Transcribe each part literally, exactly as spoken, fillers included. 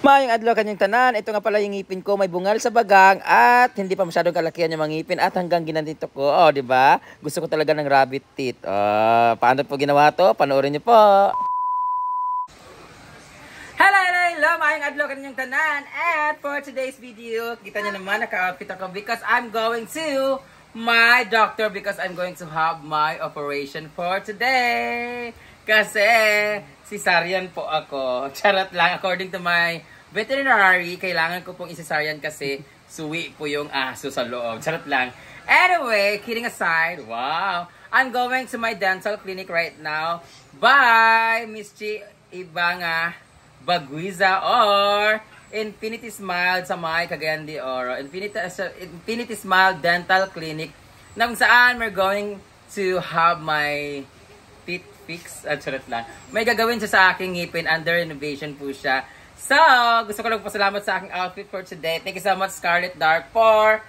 Mayong adlaw kanyang tanan, ito nga pala yung ngipin ko, may bungal sa bagang at hindi pa masyadong kalakihan yung mga ngipin at hanggang ginandito ko. Oh, di ba? Gusto ko talaga ng rabbit teeth. Oh, paano po ginawa to? Panoorin niyo po. Hello, hello, hello, mayong adlaw kanyang tanan. And for today's video, kita niyo naman naka-outfit ako because I'm going to my doctor because I'm going to have my operation for today. Kasi cesarean po ako. Charot lang, according to my veterinary, kailangan ko pong i-cesarean kasi suwi po yung aso sa loob. Charot lang. Anyway, kidding aside, wow. I'm going to my dental clinic right now by Miss Chi Ibanga Baguiza or Infinity Smile sa may Cagayan de Oro. Infinity, uh, Infinity Smile Dental Clinic na kung saan we're going to have my teeth fix. At uh, charot lang. May gagawin siya sa aking ngipin. Under renovation po siya. So, gusto ko lang pasalamat sa aking outfit for today. Thank you so much, Scarlett Dark, for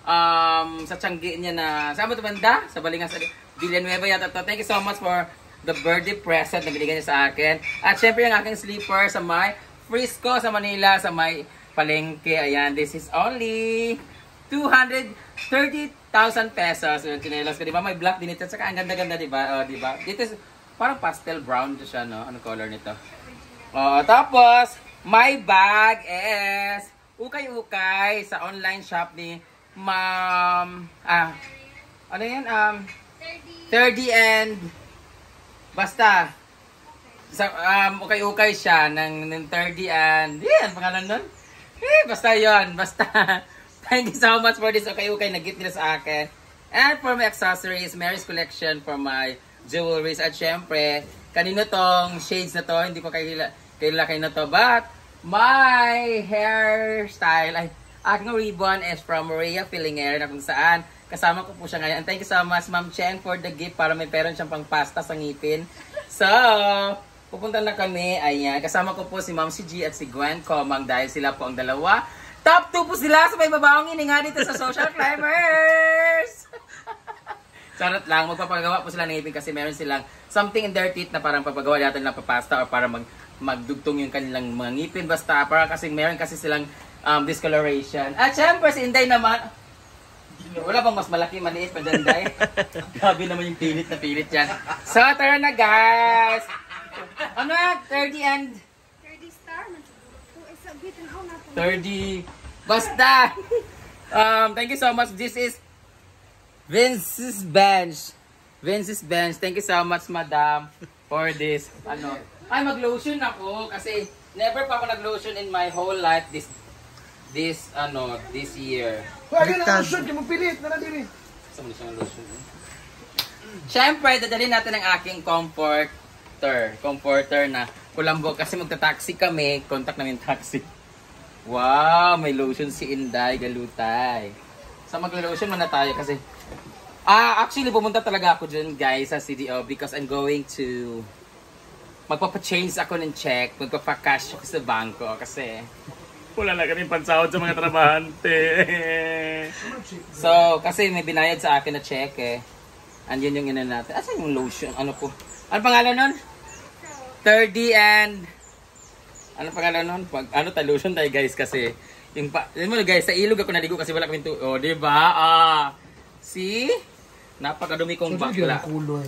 um, sa tiyanggi niya na, saan ba ito banda? Sa Balingas, Villanueva yata to. Thank you so much for the birthday present na binigyan niya sa akin. At syempre, yung aking sleeper sa may Frisco, sa Manila, sa may Palengke. Ayan, this is only two hundred thirty thousand pesos. Yung chinelas ko, di ba? May black din ito. Saka ang ganda-ganda, di ba? O, di ba? Dito is parang pastel brown siya, no? Anong color nito? O, tapos, my bag is ukay-ukay sa online shop ni Ma'am, ah, ano yan? Um, thirty and, basta, sa, um, ukay-ukay siya ng, ng thirty and, yan, pangalan nun? Eh, basta yon basta. Thank you so much for this ukay-ukay na gift nila sa akin. And for my accessories, Mary's Collection for my jewelries. At syempre, kanino tong shades na to, hindi ko kaila, kaila kayo na to, but, my hairstyle, ay, aking ribbon is from Maria Fillinger na kung saan kasama ko po siya ngayon. And thank you so much, Ma'am Chen, for the gift para may peron siyang pang pasta sa ngipin. So, pupunta na kami. Ayan, kasama ko po si Ma'am si G at si Gwen Comang dahil sila po ang dalawa. Top two po sila sa may babaong hininga dito sa Social Climbers! Charot lang, magpapagawa po sila ng ngipin kasi meron silang something in their teeth na parang papagawa natin lang papasta or para mag magdugtong yung kanilang mga ngipin. Basta para kasi meron kasi silang um, discoloration. At syempre si Inday naman, wala bang mas malaki, maliit pa dyan, Inday? Grabe naman yung pilit na pilit yan. So, tara na guys! Ano na? thirty and? thirty star. thirty. Basta! Um, thank you so much. This is Vince's Bench. Vince's Bench. Thank you so much, madam, for this. Ano? Ay, mag-lotion ako kasi never pa ako nag-lotion in my whole life this this ano, this year. Wala na lotion, di mo pilit na na diri. Saan mo siyang lotion? Siyempre, dadalhin natin ang aking comforter. Comforter na kulambo kasi magta-taxi kami. Contact namin taxi. Wow, may lotion si Inday Galutay. So mag-lotion muna tayo kasi ah, actually pumunta talaga ako dyan guys sa C D O because I'm going to magpapa-change ako ng check, magpapa-cash ako sa bangko kasi wala na kaming pansahod sa mga trabahante. So, kasi may binayad sa akin na check eh. Andyan yung ina natin. Asan yung lotion? Ano po? Ano pangalan nun? thirty and... Ano pangalan nun? Pag, ano tayo lotion tayo guys kasi yung pa... Alam mo guys, sa ilog ako naligo kasi wala kaming tu... Oh, diba? Ah, see? Napakadumi kong bakla.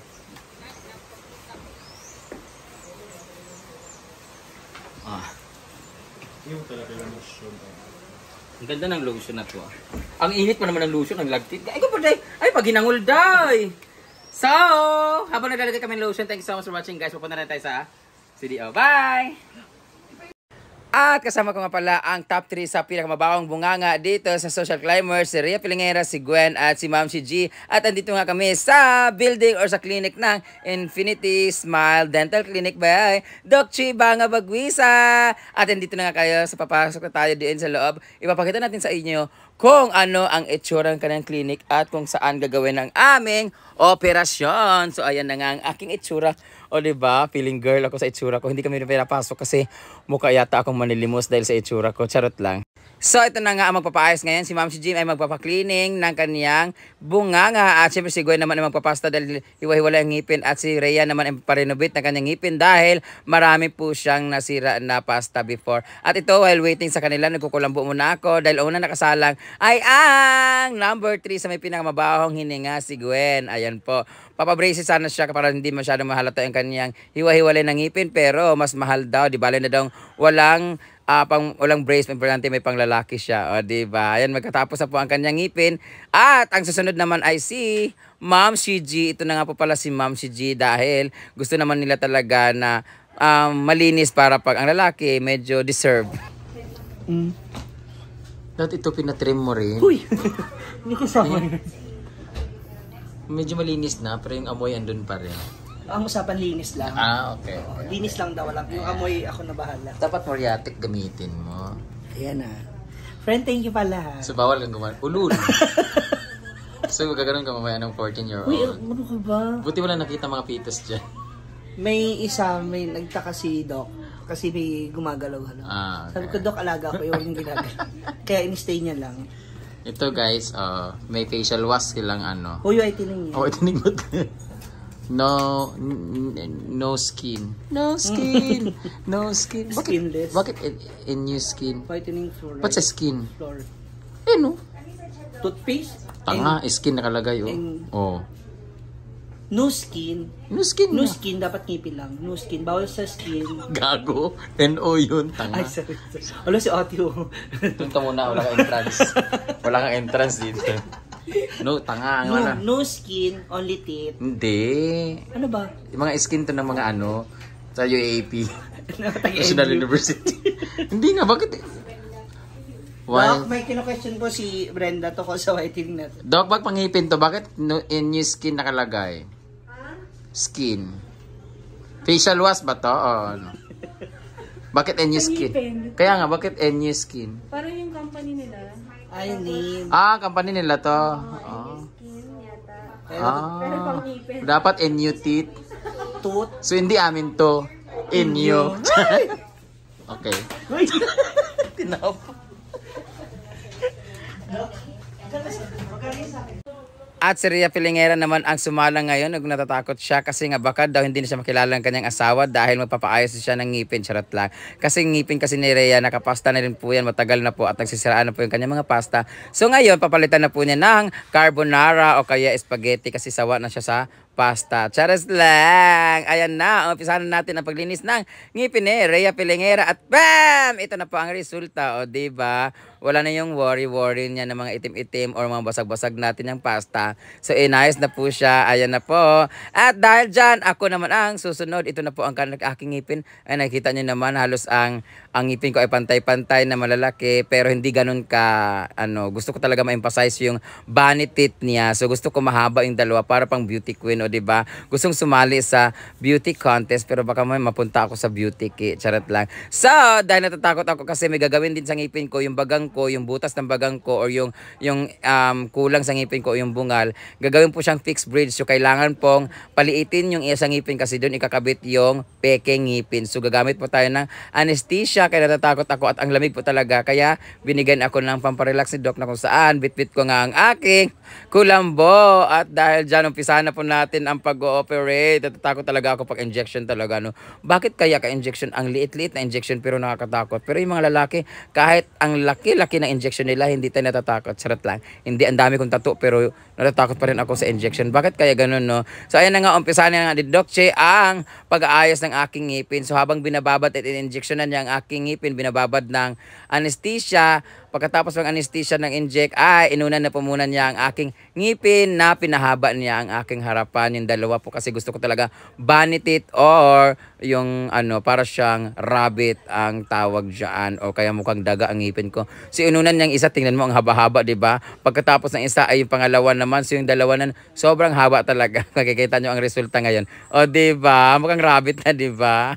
Ah. Yung talaga yung lotion. Ang ganda ng lotion na to. Ah. Ang init pa naman ng lotion, ang lagtit. Ay, ko pa day. Ay, pag ginangol day. So, habang naglalagay kami ng lotion, thank you so much for watching guys. Pupunta na tayo sa C D O. Bye! At kasama ko nga pala ang top three sa pinakamabawang bunganga dito sa Social Climbers, si Rhea Filingera, si Gwen at si Ma'am si G. At andito nga kami sa building or sa clinic ng Infinity Smile Dental Clinic by Doc Chi Ibanga Baguiza. At andito na nga kayo sa papasok na tayo diyan sa loob. Ipapakita natin sa inyo kung ano ang itsura ng kanyang clinic at kung saan gagawin ang aming operasyon. So ayan na nga ang aking itsura. O diba, feeling girl ako sa itsura ko. Hindi kami pinapasok kasi mukha yata akong manilimos dahil sa itsura ko. Charot lang. So, ito na nga ang magpapaayos ngayon. Si Ma'am si Jim ay magpapaklining ng kaniyang bunganga. At syempre si Gwen naman ay magpapasta dahil hiwa-hiwalay ang ngipin. At si Rhea naman ay parenovate ng kanyang ngipin dahil marami po siyang nasira na pasta before. At ito, while waiting sa kanila, nagkukulambo muna ako dahil una nakasalang ay ang number three sa may pinakamabahong hininga, si Gwen. Ayan po. Papabraces sana siya para hindi masyadong mahalata yung kanyang hiwa-hiwalay ng ngipin. Pero mas mahal daw. Di bale na daw walang Uh, pang walang brace, may importante may panglalaki siya. O, diba? Ayan, magkatapos na po ang kanyang ngipin. At ang susunod naman ay si Ma'am Shiji. Ito na nga po pala si Ma'am Shiji dahil gusto naman nila talaga na um, malinis para pag ang lalaki medyo deserve. Mm. Dati ito pinatrim mo rin. Uy! Hindi ko sama yun. Medyo malinis na, pero yung amoy andun pa rin. Ang usapan linis lang. Ah, okay. okay. Linis lang daw lang. Yung amoy ako na bahala. Dapat Moriatic gamitin mo. Ayan na. Friend, thank you pala. So, bawal kang gumawa. Ulul. So, gagano'n ka mamaya ng fourteen year old. Uy, ano ka ba? Buti wala nakita mga pitos dyan. May isa, may nagtaka si Doc. Kasi may gumagalaw-galaw. Ah, okay. Sabi ko, Doc, alaga ko. Yung ginagalaw. Kaya in-stay niya lang. Ito guys, uh, may facial wash silang ano. Huyo ay tining niya. Oh, itining mo. No, no skin. No skin. No skin. Bakit, Skinless. bakit in, in new skin? Whitening floor. What's a skin? Floor. Eh no. Toothpaste? Tanga, skin nakalagay oh. and- Oh. No skin. No skin No na. skin, dapat ngipin lang. No skin. Bawal sa skin. Gago. N O yun, tanga. Ay, sorry. sorry. Wala si Otio. Doon ka muna, wala kang entrance. Wala kang entrance dito. No, tanga. Ang No, wala. no skin, only teeth. Hindi. Ano ba? Yung mga skin to ng mga ano, sa U A P. Tag-N National U. University. Hindi nga, bakit? Doc, Why? may kino-question po si Brenda to ko sa whitening natin. Dog, bag pangipin to, bakit no, in new skin nakalagay? Skin. Facial wash ba to? O ano? Bakit in new skin? Kaya nga, bakit in new skin? Parang yung company nila. I need. Ah, company nila to. Oh. Skin yata. Pero, Pero Ah, pang ngipin. dapat in new teeth. tooth. So, hindi amin to. In you. Okay. Tinap. At si Rhea Pilingera naman ang sumalang ngayon. Nag natatakot siya kasi nga baka daw hindi na siya makilala ng kanyang asawa dahil magpapaayos siya ng ngipin. Charot lang. Kasi ngipin kasi ni Rhea, nakapasta na rin po yan. Matagal na po at nagsisiraan na po yung kanyang mga pasta. So ngayon, papalitan na po niya ng carbonara o kaya spaghetti kasi sawa na siya sa pasta. Charas lang. Ayan na. Umpisahan na natin ang paglinis ng ngipin ni Rhea Pilingera. At bam! Ito na po ang resulta. O diba? Wala na yung worry-worry niya ng mga itim-itim or mga basag-basag natin ng pasta. So inayos na po siya. Ayan na po. At dahil dyan, ako naman ang susunod. Ito na po ang aking ngipin. Ay nakikita niyo naman halos ang ang ngipin ko ay pantay-pantay na malalaki. Pero hindi ganun ka, ano, gusto ko talaga ma-emphasize yung bunny teeth niya. So gusto ko mahaba yung dalawa para pang beauty queen. O diba? Gustong sumali sa beauty contest pero baka may mapunta ako sa beauty kit. Charot lang. So, dahil natatakot ako kasi may gagawin din sa ngipin ko, yung bagang ko, yung butas ng bagang ko or yung yung um, kulang sa ngipin ko, yung bungal, gagawin po siyang fixed bridge. So, kailangan pong paliitin yung isa ngipin kasi doon ikakabit yung peke ngipin. So, gagamit po tayo ng anesthesia kaya natatakot ako at ang lamig po talaga. Kaya binigyan ako ng pamparelax ni Doc na kung saan bitbit ko nga ang aking kulambo. At dahil dyan, umpisahan na po natin ang pag-ooperate. Natatakot talaga ako pag injection talaga. No? Bakit kaya ka-injection? Ang liit-liit na injection pero nakakatakot. Pero yung mga lalaki, kahit ang laki-laki na injection nila, hindi tayo natatakot. Sarap lang. Hindi, ang dami kong tattoo pero natatakot pa rin ako sa injection. Bakit kaya ganun, no? So, ayan na nga, umpisahan na nga ni Doc Che ang pag-aayos ng aking ngipin. So, habang binababad at in-injection na niya ang aking ngipin, binababad ng anesthesia. Pagkatapos ng anesthesia ng inject, ay inunan na po muna niya ang aking ngipin na pinahaba niya ang aking harapan. Yung dalawa po kasi gusto ko talaga bunny teeth or yung ano, para siyang rabbit ang tawag dyan o kaya mukhang daga ang ngipin ko. So inunan niyang isa, tingnan mo ang haba-haba, diba? Pagkatapos ng isa ay yung pangalawa naman. So yung dalawa na sobrang haba talaga. Makikita niyo ang resulta ngayon. O diba? Mukhang rabbit na, diba?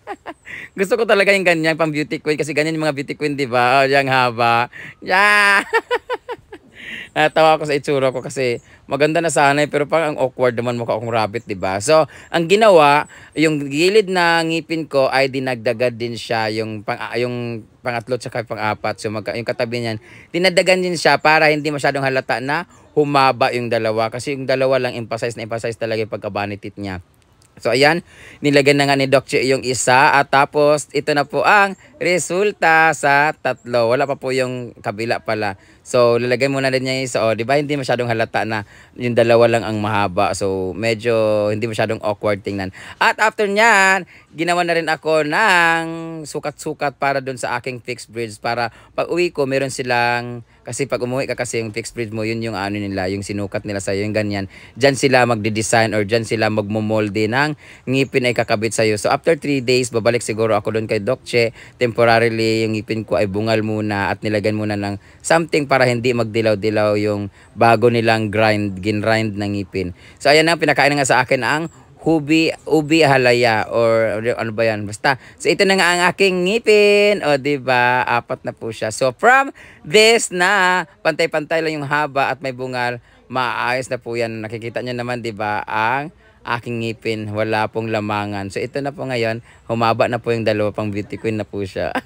Gusto ko talaga yung ganyan pang beauty queen kasi ganyan yung mga beauty queen, di ba? Oh, yung haba. Yeah. Natawa ako sa itsura ko kasi maganda na sana eh, pero parang ang awkward naman mukha akong rabbit, di ba? So, ang ginawa, yung gilid na ngipin ko ay dinagdagan din siya yung pang yung pangatlo tsaka pang-apat. So, mag, yung katabi niyan, dinagdagan din siya para hindi masyadong halata na humaba yung dalawa. Kasi yung dalawa lang emphasize na emphasize talaga yung pagka-bunny teeth niya. So, ayan, nilagyan na nga ni Doc Che yung isa at tapos ito na po ang resulta sa tatlo. Wala pa po yung kabila pala. So, lalagay muna din niya yung isa. O, di ba hindi masyadong halata na yung dalawa lang ang mahaba. So, medyo hindi masyadong awkward tingnan. At after nyan, ginawa na rin ako ng sukat-sukat para dun sa aking fixed bridge. Para pag uwi ko, meron silang... Kasi pag umuwi ka kasi yung fixed bridge mo, yun yung ano nila, yung sinukat nila sa'yo, yung ganyan. Diyan sila magde-design or diyan sila magmumolde ng ngipin ay kakabit sa'yo. So after three days, babalik siguro ako doon kay Doc Che. Temporarily, yung ngipin ko ay bungal muna at nilagyan muna ng something para hindi magdilaw-dilaw yung bago nilang grind, gin-grind ng ngipin. So ayan na, pinakain nga sa akin ang Ubi, ubi halaya or ano ba yan? Basta. So ito na nga ang aking ngipin. O diba? Apat na po siya. So from this na pantay-pantay lang yung haba at may bungal, maayos na po yan. Nakikita nyo naman diba ang aking ngipin. Wala pong lamangan. So ito na po ngayon. Humaba na po yung dalawa, pang beauty queen na po siya.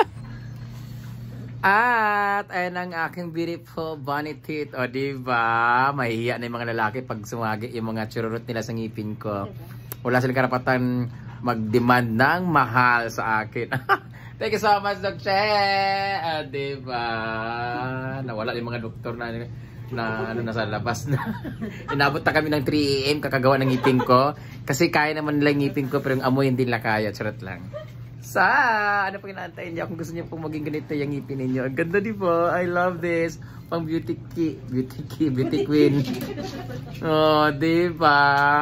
At ayan ang aking beautiful bunny teeth. O diba? Mahihiya na yung mga lalaki pag sumagi yung mga chururot nila sa ngipin ko. Wala silang karapatan mag-demand ng mahal sa akin. Thank you so much, Doc Che. O diba? Nawala yung mga doktor na na ano nasa labas na. Inabot na kami ng three A M kakagawa ng ngipin ko. Kasi kaya naman nila ngipin ko pero yung amoy hindi nila kaya. Charot lang. Sa, ano pang inaantay niya? Kung gusto niyo pong maging ganito yung ngipin ninyo. Ang ganda di ba? I love this. Pang beauty key. Beauty key. Beauty queen. Oh, di ba?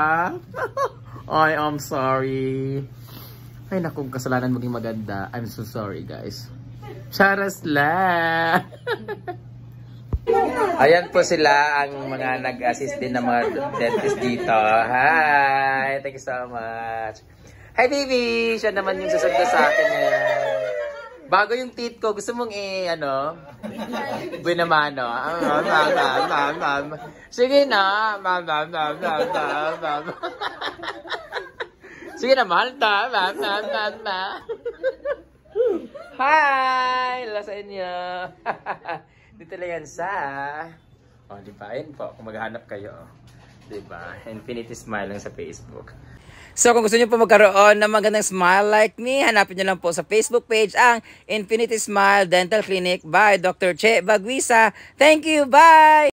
I am sorry. Ay, naku, kasalanan maging maganda. I'm so sorry, guys. Charas lang. Ayan po sila ang mga nag-assist din ng mga dentist dito. Hi! Thank you so much. Hi baby! Siya naman yung susunod sa akin ngayon. Bago yung teeth ko, gusto mong i, ano? Binamano. Sige na. Mam, mam, mam, mam, mam, mam. Sige na, mahal ta. Mam, mam, mam, mam. Hi! Hello sa inyo. Dito lang yan sa... O, oh, di ba? Ayun po, kung maghahanap kayo. Di ba? Infinity Smile lang sa Facebook. So kung gusto niyo po magkaroon ng magandang smile like me, hanapin niyo lang po sa Facebook page ang Infinity Smile Dental Clinic by Doctor Che Baguisa. Thank you, bye!